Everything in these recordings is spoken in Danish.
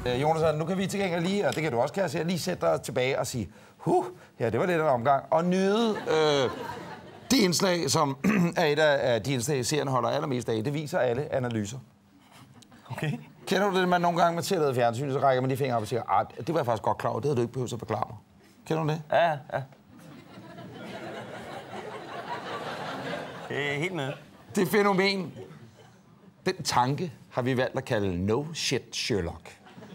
Jonas, nu kan vi til gengæld lige, og det kan du også, kan jeg se, lige sætte dig tilbage og sige, ja, det var lidt af en omgang, og nyde det indslag, som er et af de indslag, serien holder allermest af. Det viser alle analyser. Okay. Kender du det, man nogle gange med til at lade fjernsyn, så rækker man de fingre op og siger, det var jeg faktisk godt klar over, det havde du ikke behøvet at forklare mig. Kender du det? Ja. Det er helt med. Det fænomen, den tanke, har vi valgt at kalde no shit Sherlock.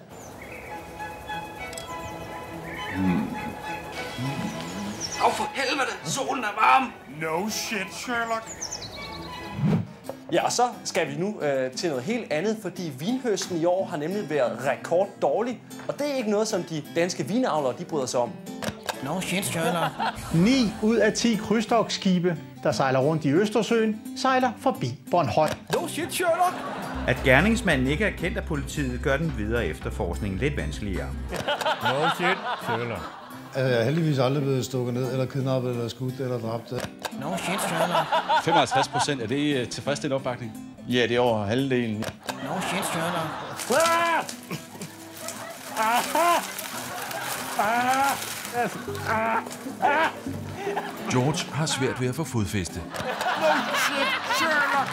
For helvede, solen er varm! No shit, Sherlock. Ja, og så skal vi nu til noget helt andet, fordi vinhøsten i år har nemlig været rekorddårlig. Og det er ikke noget, som de danske vinavlere de bryder sig om. No shit, Sherlock. 9 ud af 10 krydstogtskibe, der sejler rundt i Østersøen, sejler forbi Bornholm. No shit, Sherlock. At gerningsmanden ikke er kendt af politiet, gør den videre efterforskning lidt vanskeligere. No shit, Sherlock. Jeg er heldigvis aldrig blevet stukket ned, eller kidnappet, eller skudt, eller dræbt. No shit, Sherlock. 55%, er det tilfredsstillende opbakning? Ja, det er over halvdelen. No shit, Sherlock. George har svært ved at få fodfæste. No shit, Sherlock.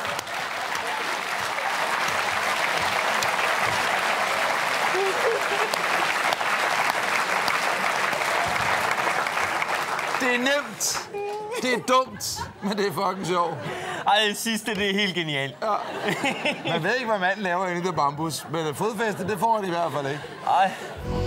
Det er nemt, det er dumt, men det er fucking sjovt. Ej, det sidste, det er helt genialt. Ja. Man ved ikke, hvad manden laver inde i det bambus, men fodfæste, det får han i hvert fald ikke. Ej.